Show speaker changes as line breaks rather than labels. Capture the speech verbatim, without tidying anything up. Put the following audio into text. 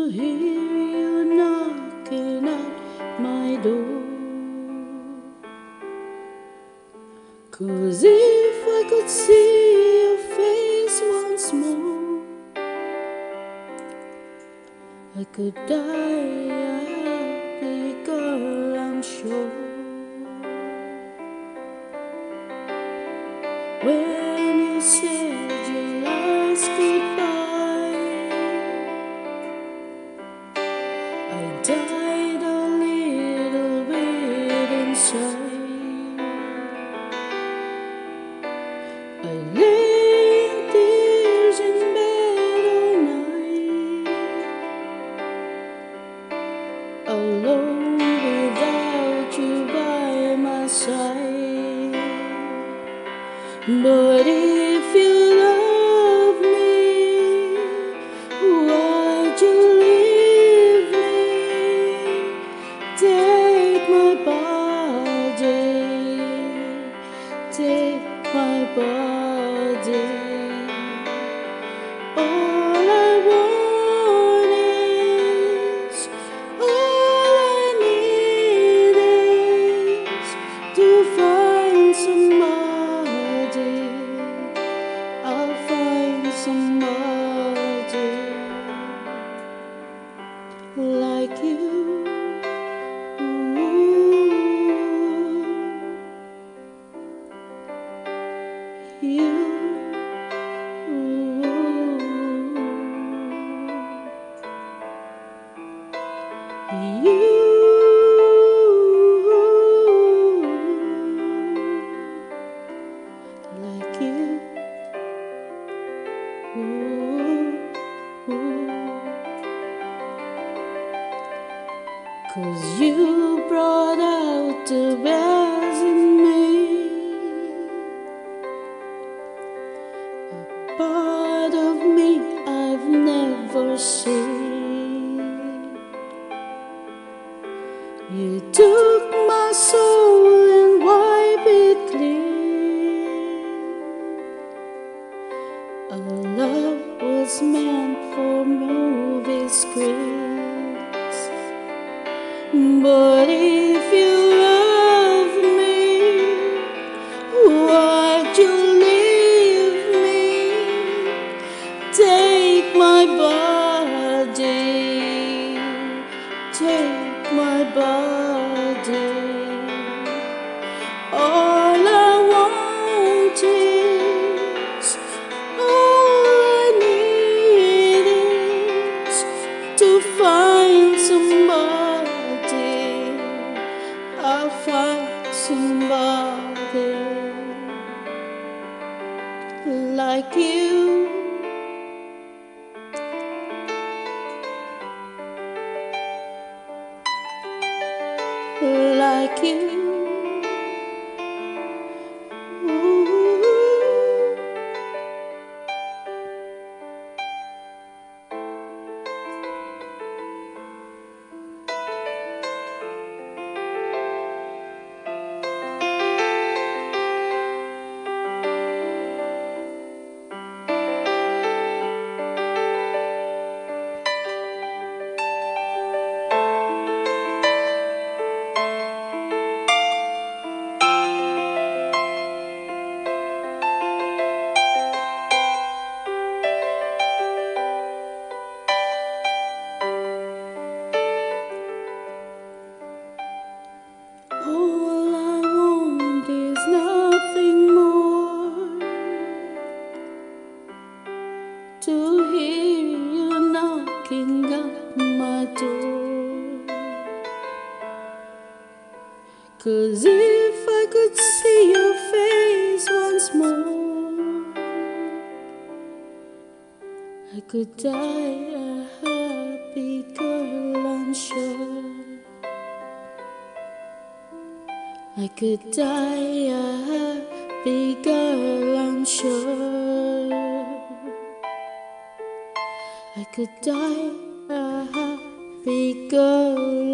hear you knocking at my door. 'Cause if I could see your face once more, I could die a happy girl, I'm sure. When you said your last goodbye, I died a little bit inside. I lay in tears in bed all night, alone without you by my side. But if you love me, why'd you leave me? Take my body, take my body. All I want is, all I need is to find somebody. I'll find somebody like you. You, you, like you. 'Cause you brought out the best in me, a part of me I've never seen. You took my soul and wiped it clean. Our love was meant for movie screens. But if you love me, why'd you leave me? Take my body, take my body. All I want is, all I need is to find somebody. I'll find somebody like you. Like you. All I want is nothing more, to hear you knocking at my door. 'Cause if I could see your face once more, I could die a happy girl, I'm sure. I could die a happy girl, I'm sure. I could die a happy girl,